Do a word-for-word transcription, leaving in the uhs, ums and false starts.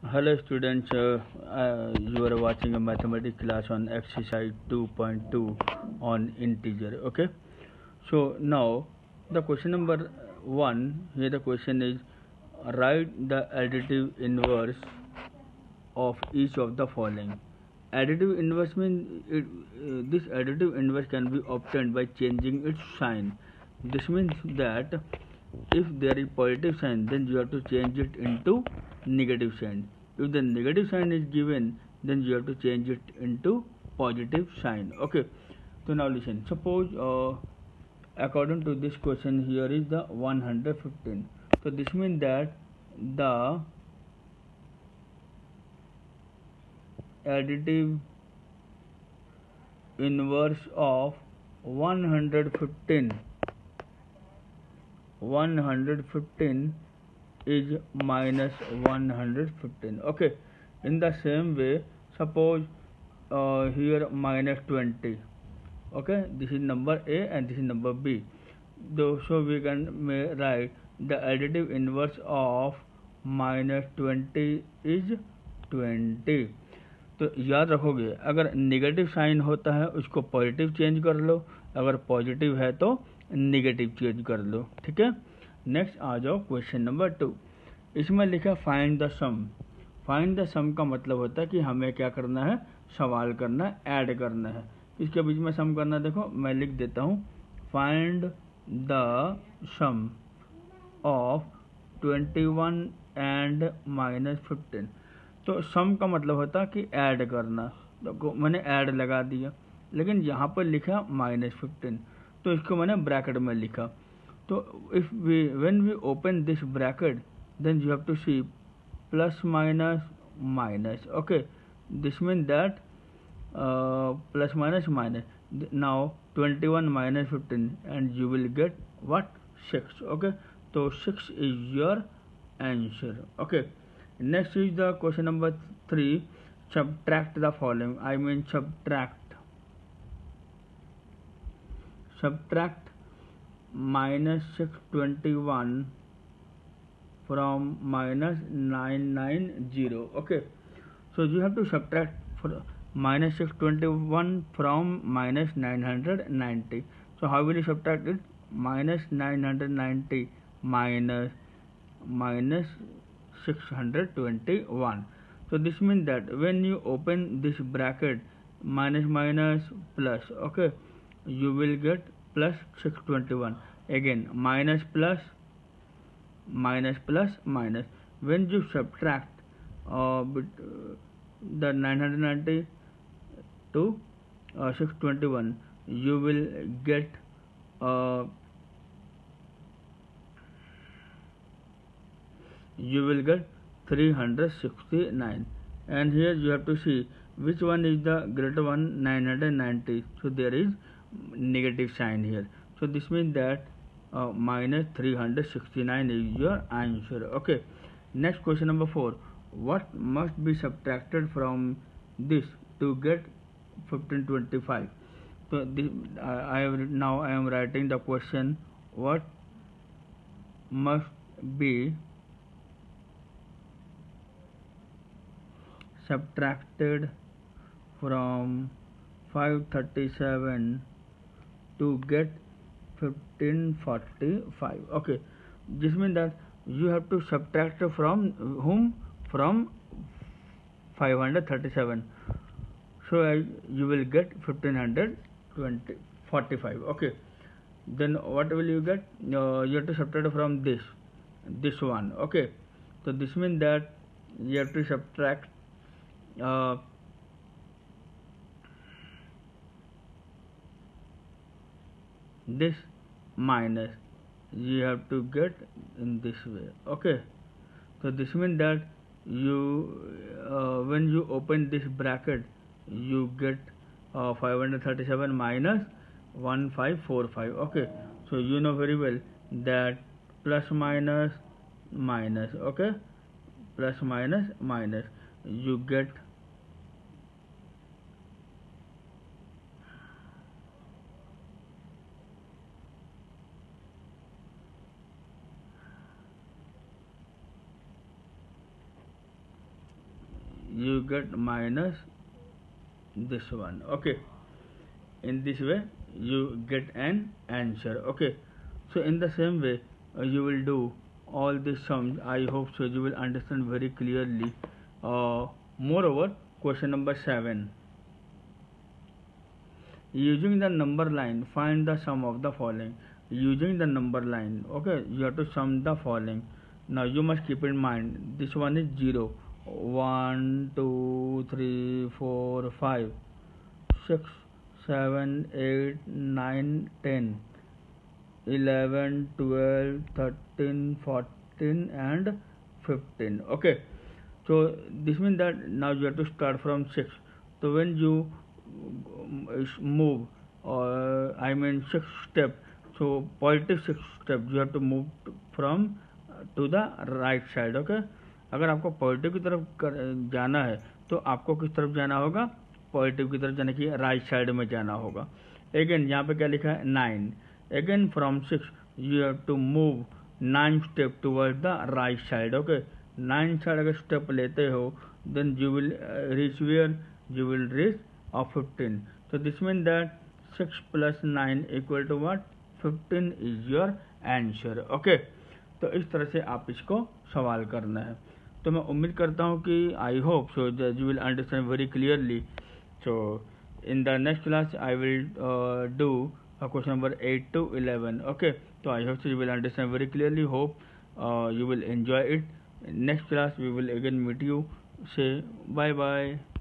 Hello students, uh, uh, you are watching a mathematics class on exercise two point two on integer. Okay, so now the question number one, here the question is write the additive inverse of each of the following. Additive inverse means it, uh, this additive inverse can be obtained by changing its sign. This means that if there is positive sign, then you have to change it into negative sign. If the negative sign is given, then you have to change it into positive sign. Okay. So now listen. Suppose uh, according to this question, here is the one hundred fifteen. So this means that the additive inverse of one hundred fifteen one hundred fifteen is minus one hundred fifteen. Okay, in the same way, suppose uh, here minus twenty. Okay, this is number A and this is number B. Though, so we can may write the additive inverse of minus twenty is twenty. तो याद रखोगे, अगर negative sign होता है उसको positive change कर लो, अगर positive है तो नेगेटिव चेंज कर लो. ठीक है. नेक्स्ट आ जाओ क्वेश्चन नंबर टू. इसमें लिखा find the sum. Find the sum का मतलब होता है कि हमें क्या करना है, सवाल करना है, ऐड करना है. इसके बीच में सम करना, देखो मैं लिख देता हूँ find the sum of twenty one and minus fifteen. तो सम का मतलब होता है कि ऐड करना. तो मैंने ऐड लगा दिया, लेकिन यहाँ पर लिखा माइनस फिफ्टीन, तो इसको मैंने ब्रैकेट में लिखा. तो if we when we open this bracket, then you have to see plus minus minus. Okay, this mean that plus minus minus. Now twenty one minus fifteen and you will get what, six. Okay, तो six is your answer. Okay. Next is the question number three. Subtract the following. I mean subtract. Subtract minus six twenty one from minus nine ninety. Okay. So you have to subtract for minus six twenty one from minus nine hundred ninety. So how will you subtract it? Minus nine hundred ninety minus minus six hundred twenty-one. So this means that when you open this bracket, minus minus plus, okay, you will get plus six hundred twenty-one. Again minus plus minus plus minus. When you subtract uh, the nine hundred ninety to uh, six hundred twenty-one, you will get uh, you will get three hundred sixty-nine. And here you have to see which one is the greater one, nine hundred ninety. So there is negative sign here. So this means that uh, minus three hundred sixty-nine is your answer. Okay. Next question number four. What must be subtracted from this to get fifteen twenty-five? So this, uh, I have now I am writing the question. What must be subtracted from five thirty-seven to get fifteen forty-five? Okay, this means that you have to subtract from whom? From five hundred thirty-seven. So uh, you will get fifteen forty-five. Okay, then what will you get? Uh, you have to subtract from this this one. Okay, so this means that you have to subtract uh, this minus, you have to get in this way. Okay, so this means that you uh, when you open this bracket, you get uh, five hundred thirty-seven minus one thousand five hundred forty-five. Okay, so you know very well that plus minus minus, okay, plus minus minus, you get you get minus this one. Okay, in this way you get an answer. Okay, so in the same way uh, you will do all these sums. I hope so you will understand very clearly. uh, Moreover, question number seven, using the number line find the sum of the following. Using the number line, okay, you have to sum the following. Now you must keep in mind this one is zero, one, two, three, four, five, six, seven, eight, nine, ten, eleven, twelve, thirteen, fourteen, and fifteen. Okay, so this means that now you have to start from six. So when you move, or I mean six step, so positive six step you have to move from to the right side. Okay, अगर आपको positive की तरफ कर, जाना है तो आपको किस तरफ जाना होगा? पॉजिटिव की तरफ, यानी कि राइट साइड में जाना होगा. अगेन यहाँ पे क्या लिखा है? Nine. Again from six you have to move nine step toward the right side. Okay, nine side अगर स्टेप लेते हो then you will reach where? You will reach of fifteen. So this means that six plus nine equal to what? fifteen is your answer. Okay, तो इस तरह से आप इसको सवाल करना है. तो मैं उम्मीद करता हूँ कि I hope so that you will understand very clearly. So in the next class I will do question number eight to eleven. Okay, so I hope so you will understand very clearly. Hope uh, you will enjoy it. Next class we will again meet you. Say bye bye.